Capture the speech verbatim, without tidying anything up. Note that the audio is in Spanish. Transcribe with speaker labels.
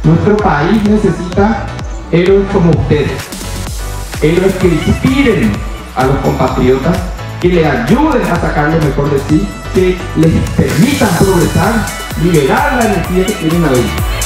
Speaker 1: Nuestro país necesita héroes como ustedes, héroes que inspiren a los compatriotas, que le ayuden a sacar lo mejor de sí, que les permitan progresar, liberar la energía que tienen adentro.